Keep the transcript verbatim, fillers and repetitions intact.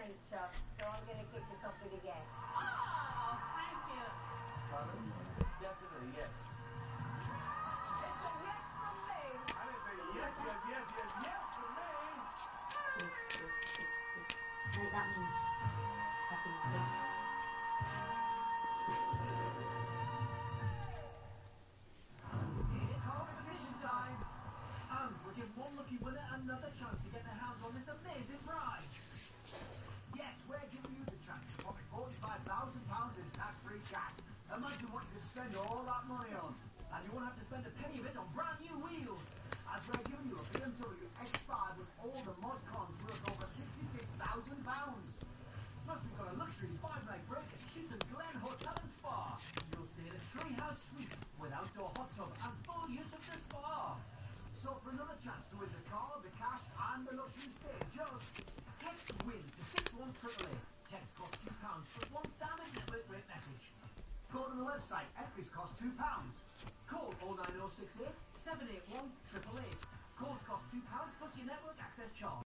nature, so I'm going to kick this off with a yes. Oh, thank you. Pardon? Definitely yes. It's a yes from me. I didn't say yes, yes, yes, yes, yes for me. Yes, yes, yes, yes. And that means something yes. It's competition time! And we'll give one lucky winner another chance to get their hands on this amazing prize. Yes, we're giving you the chance to pocket forty-five thousand pounds in tax-free cash. Imagine what you could spend all that money on. And you won't have to spend a penny of it on brand new wheels. As we're giving you a B M W X five with all the mod cons worth over sixty-six thousand pounds. Plus we've got a luxury five-night break at Shooton Glen Hotel and Spa. You'll stay at a treehouse suite with outdoor hot tub and full use of the spa. So for another chance to win the car, the cash and the luxury stay, just text WIN to six one eight eight eight. Text costs two pounds plus one standard network rate message. Go to the website, entries cost two pounds. Call oh nine oh six eight, seven eight one, eight eight eight. Calls cost two pounds plus your network access charge.